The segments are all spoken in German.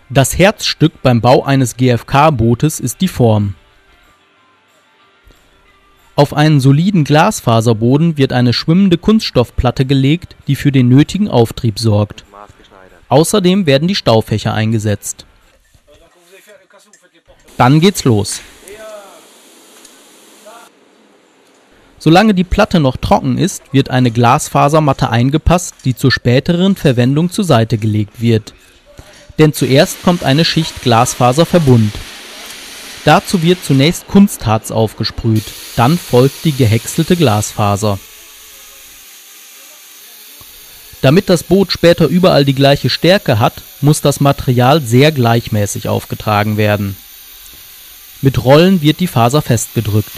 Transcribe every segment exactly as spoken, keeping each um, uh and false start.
Das Herzstück beim Bau eines G F K-Bootes ist die Form. Auf einen soliden Glasfaserboden wird eine schwimmende Kunststoffplatte gelegt, die für den nötigen Auftrieb sorgt. Außerdem werden die Staufächer eingesetzt. Dann geht's los. Solange die Platte noch trocken ist, wird eine Glasfasermatte eingepasst, die zur späteren Verwendung zur Seite gelegt wird. Denn zuerst kommt eine Schicht Glasfaserverbund. Dazu wird zunächst Kunstharz aufgesprüht, dann folgt die gehäckselte Glasfaser. Damit das Boot später überall die gleiche Stärke hat, muss das Material sehr gleichmäßig aufgetragen werden. Mit Rollen wird die Faser festgedrückt.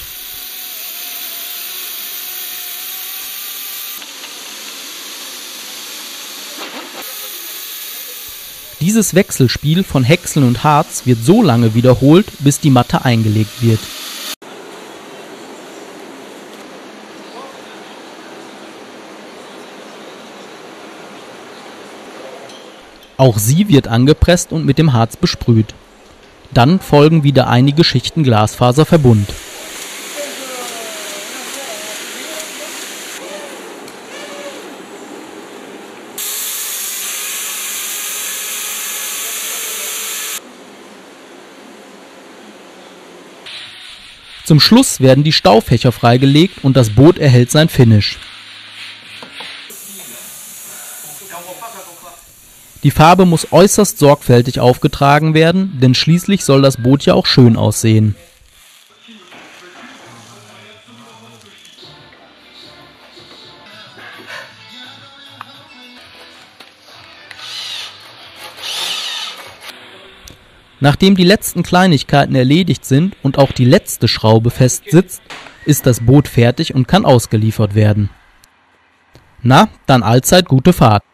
Dieses Wechselspiel von Häckseln und Harz wird so lange wiederholt, bis die Matte eingelegt wird. Auch sie wird angepresst und mit dem Harz besprüht. Dann folgen wieder einige Schichten Glasfaserverbund. Zum Schluss werden die Staufächer freigelegt und das Boot erhält sein Finish. Die Farbe muss äußerst sorgfältig aufgetragen werden, denn schließlich soll das Boot ja auch schön aussehen. Nachdem die letzten Kleinigkeiten erledigt sind und auch die letzte Schraube fest sitzt, ist das Boot fertig und kann ausgeliefert werden. Na, dann allzeit gute Fahrt!